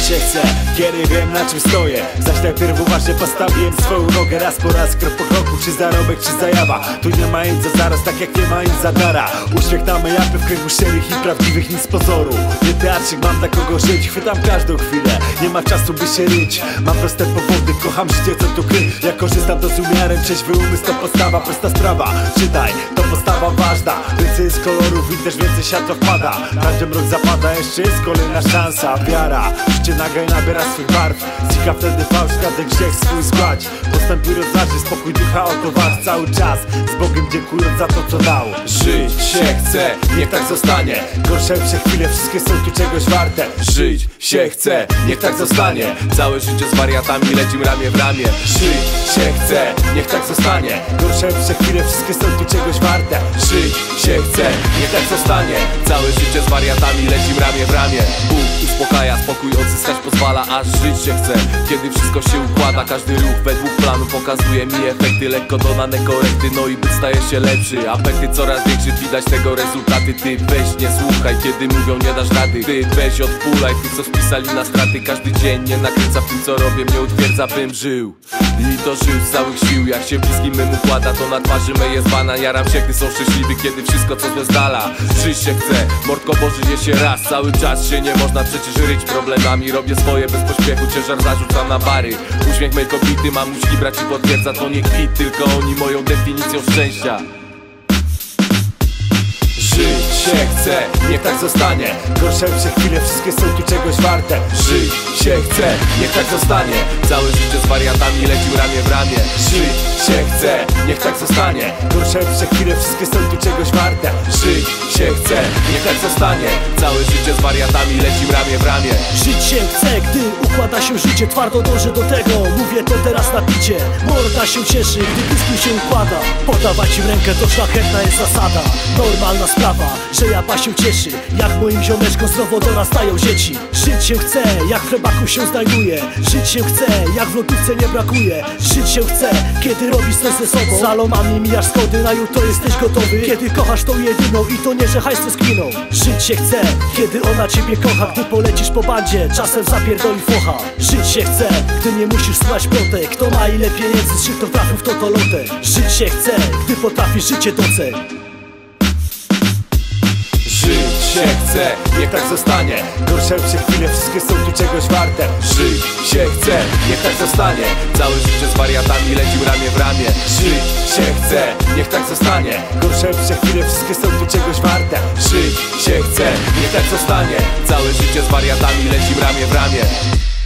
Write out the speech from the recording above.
się chce, kiedy wiem na czym stoję. Zaś najpierw uważnie postawiłem swoją nogę. Raz po raz, krok po kroku, czy zarobek, czy zajawa. Tu nie ma nic za zaraz, tak jak nie ma nic za dara. Uśmiech na mej japy w kręgu szczerych i prawdziwych, nic z pozoru. Nie teatrzyk, mam dla kogo żyć, chwytam każdą chwilę. Nie ma czasu by się ryć, mam proste powody. Kocham życie, co tu kry, ja korzystam to z umiarem. Trzeźwy umysł to postawa, prosta sprawa. Czytaj, to postawa ważna. Więcej jest kolorów i też więcej światła wpada. Każdy mrok zapada, jeszcze jest kolejna szansa. Wiara, życie nagle nabiera swych barw. Znika wtedy fałsz, każdy grzech swój zgładź. Postępuj rozważnie, spokój ducha, oto walcz cały czas. Z Bogiem dziękując za to, co dał. Żyć się chce, niech tak zostanie. Gorsze chwile, wszystkie są tu czegoś warte. Żyć się chce, niech tak zostanie. Całe życie z wariatami lecim ramię w ramię. Żyć się chce, niech tak zostanie. Gorsze chwile, wszystkie są tu czegoś warte. Żyć się chce, niech tak zostanie. Całe życie z wariatami lecim ramię w ramię. Bóg uspokaja, spokój odzyskać pozwala, aż żyć się chce. Kiedy wszystko się układa, każdy ruch według planu pokazuje mi efekty, lekko dodane korekty, no i byt staje się lepszy. Afekty coraz większy, widać tego rezultaty. Ty weź nie słuchaj, kiedy mówią nie dasz rady. Ty weź odpulaj, tych co spisali na straty. Każdy dzień nie nakręca w tym co robię, mnie utwierdza bym żył. I to żył z całych sił, jak się bliskim mym układa, to na twarzy mej jest banan. Jaram się, gdy są szczęśliwy, kiedy wszystko co złe z dala. Żyć się chce, mordko bo żyje się raz. Cały czas się nie można przecież ryć problemami. Robię swoje bez pośpiechu, ciężar zarzucam na bary. Uśmiech mej kobiety, mamuśki, braci potwierdza, to nie kwit, tylko oni moją definicją szczęścia. Żyć się chce, niech tak zostanie. Gorsze chwile, wszystkie są tu czegoś warte. Żyć się chce, niech tak zostanie. Całe życie z wariatami lecim ramię w ramię. Żyć się chce, niech tak zostanie. Gorsze chwile, wszystkie są tu czegoś warte. Żyć się chce, niech tak zostanie. Całe życie z wariatami lecim ramię w ramię. Żyć się chce, gdy układa się życie, twardo dążę do tego. Mówię to teraz na picie. Morda się cieszy, gdy bliskim się układa. Podawać im rękę to szlachetna jest zasada. Normalna sprawa, że japa się cieszy, jak moim ziomeczkom zdrowo dorastają dzieci. Żyć się chce, jak w chlebaku się znajduje. Żyć się chce, jak w lodówce nie brakuje. Żyć się chce, kiedy robisz coś ze sobą. Salomami mijasz schody, na jutro jesteś gotowy. Kiedy kochasz tą jedyną i to nie, że hajs z kminą. Żyć się chce, kiedy ona ciebie kocha. Gdy polecisz po bandzie, czasem zapierdoli focha. Żyć się chce, gdy nie musisz słuchać plotek. Kto ma ile pieniędzy, z czym to trafił w to lotę. Żyć się chce, gdy potrafisz życie doceń. Żyć się chce, niech tak zostanie. Gorsze chwile, wszystkie są tu czegoś warte. Żyć się chce, niech tak zostanie. Całe życie z wariatami lecim ramię w ramię. Żyć się chce, niech tak zostanie. Gorsze chwile, wszystkie są tu czegoś warte. Żyć się chce, niech tak zostanie. Całe życie z wariatami lecim ramię w ramię.